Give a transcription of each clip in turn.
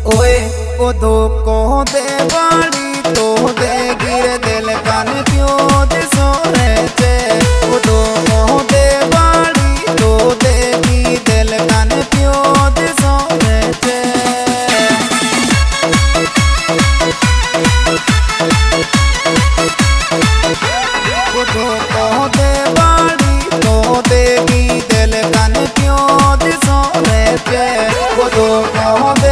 ओए ओ दो को दे बाड़ी तो दे गिर दिल कान क्यों दे सोरे चे ओ दो को दे बाड़ी तो दे गी दिल कान क्यों दे सोरे चे ओ दो को दे बाड़ी तो दे गी दिल कान क्यों दे सोरे चे ओ दो को दे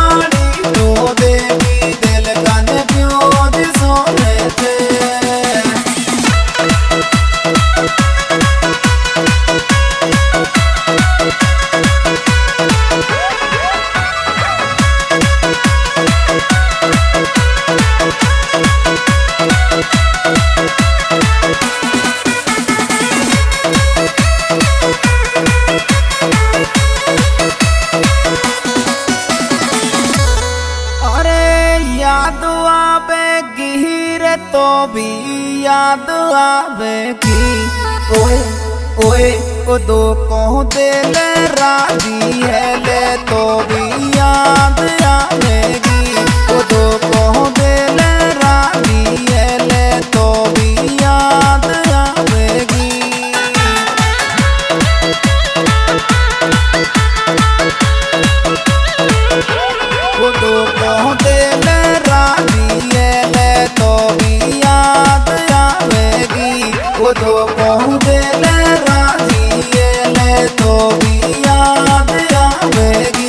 तो भी याद आवेगी ओए ओए ओ दो को दे ले राजी है ले तो भी याद आवेगी ओ दो को दे ले राजी है ले तो भी याद आवेगी ओ दो को दे ले राजी है ले तो वो दो को दे ले राजी ले तो भी याद आवेगी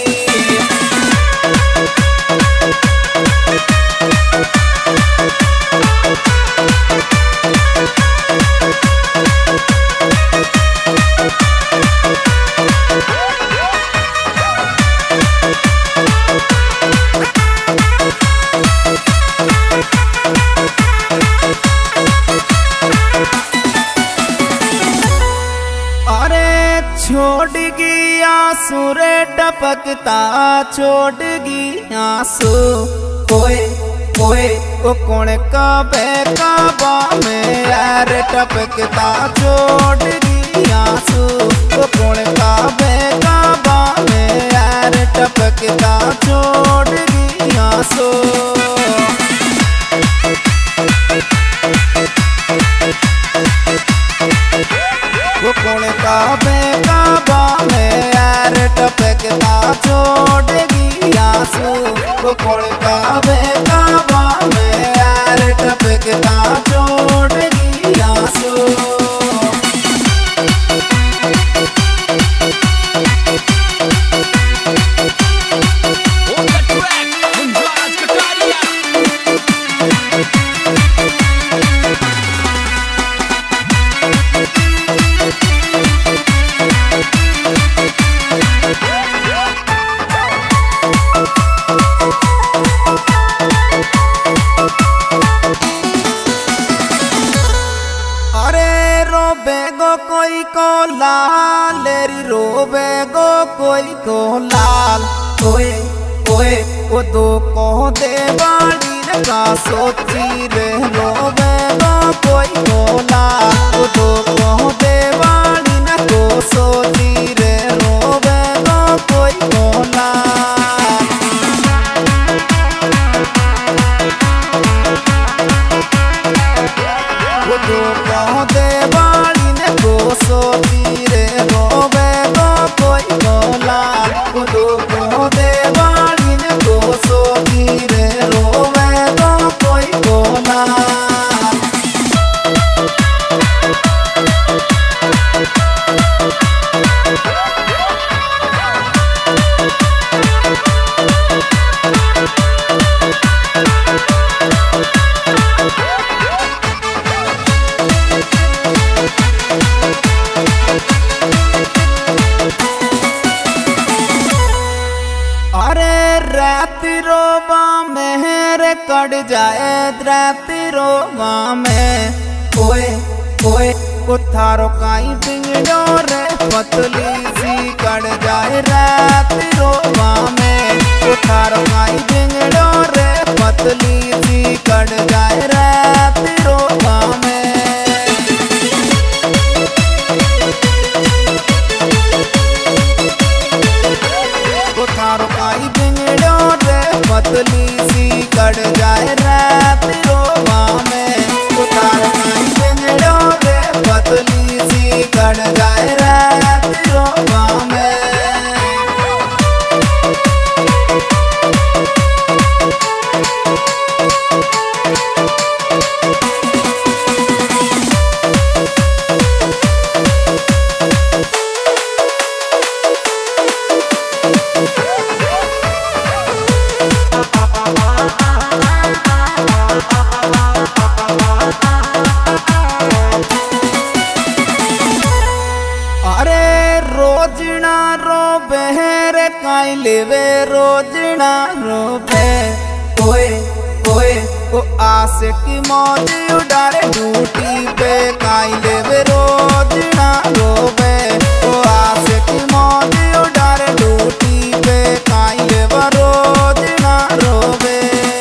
छोड़ गी आंसू रे टपकता छोड़ गी आंसू ओए ओए ओ कौन काबे काबा में यार टपकता छोड़ गी आंसू ओ कौन काबे काबा में यार टपकता छोड़ गी आंसू वो कौन काबे काबा में यार टपकता छोड़ेगी आंसू वो कौन काबे काबा में यार टपकता छोड़ेगी आंसू कोई को लाल री रोवे गो कोई को लाल ओए ओए ओ दो को दे बाड़ी का सोची रे रोवे गो कोई को लाल ओ दो को दे बाड़ी न को सोची रे रोवे गो कोई को लाल ओ दो को दे बाड़ी सोची रे रोवे गो कोई को लाल ओ दो को दे बाड़ी ने को सोची रे रोवे गो कोई को लाल राती रोवा मेहर कट जाए राती रोवा में ओए ओए उथारो काई पिंगड़ो रे पतली सी कट जाए राती रोवा में उथारो काई पिंगड़ो रे पतली सी कट जाए राती रोवा में उथारो काई पिंगड़ो पतली सी कट जाए रात रोवा में उतार बिगड़ो रे पतली सी कट जाए रात रोवा में। रोजना रोबे रे काई लेवे रोजना रोबे ओए ओए ओ आस की मौज उड़ारे ड्यूटी पे काई लेवे रोजना रोबे ओ आस की मौज उड़ारे ड्यूटी पे काई लेवे रोजना रोबे।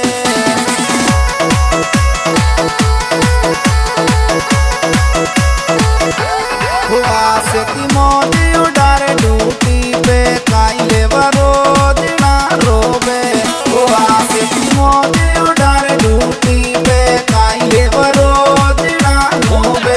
ओ आस की मौज उड़ारे ड्यूटी पे काई लेवा रोजना रोबे ओ आस की मौज उड़ारे ड्यूटी पे काई लेवा रोजना रोबे।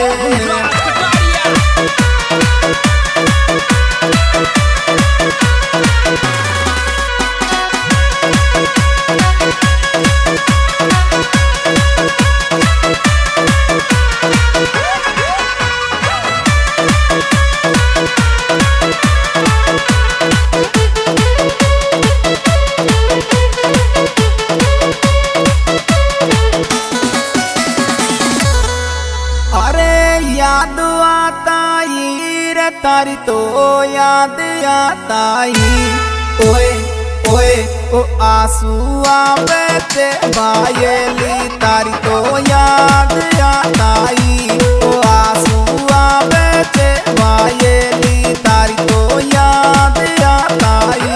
याद आता रे तारी तो याद आता ओए ओए ओ आंसू आवे ते बायली तारी तो याद आता ओ आंसू आवे ते बायली तारी तो याद आता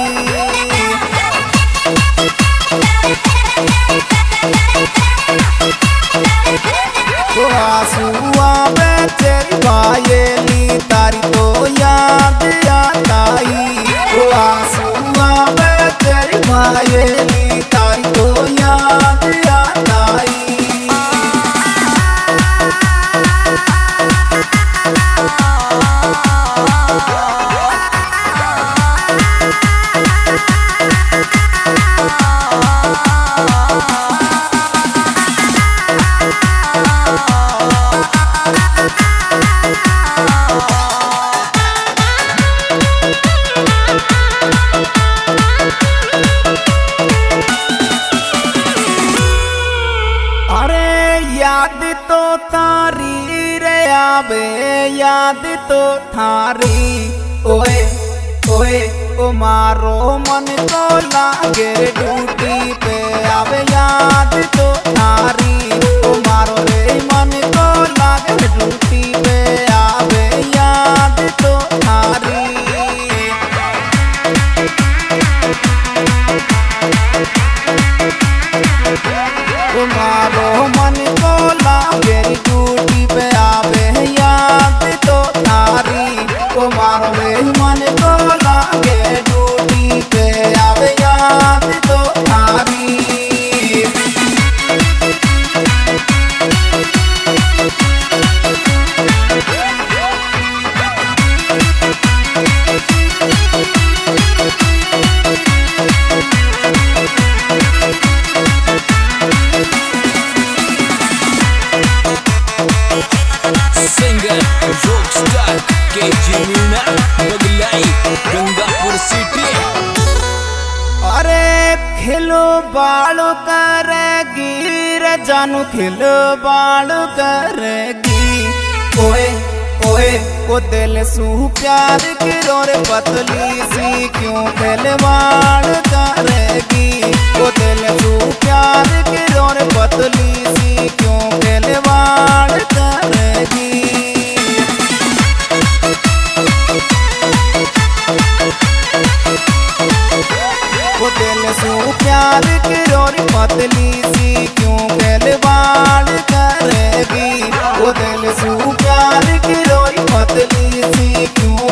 ओ आंसू आवे तेरी बायली तारी तो याद आता ओ आंसू आवे तेरी बायली तारी तो याद आता। याद तो थारी रे आवे याद तो थारी ओए ओए ओ मारो मन को लागे ड्यूटी पे आवे याद तो थारी ओ मारो रे मन को लागे ड्यूटी पे आवे याद तो थारी। मारो मन को लागे ड्यूटी पे आवे याद तो थारी ओ मारो रे मन को लागे ड्यूटी पे आवे याद तो थारी। Singer rockstar KG Meena Baglai Gangapur city. अरे खिलो बालू करेगी रे जानू खिलो बालू करेगी ओए ओए ओ दिल सू प्यार की रे पतली सी क्यों खिलवाड़ करेगी ओ दिल सू प्यार की रे पतली सी क्यों खिलवाड़ करेगी। वो दिल सू प्यार की रे पतली सी क्यों खिलवाड़ करेगी वो दिल सू प्यार की रे पतली सी क्यों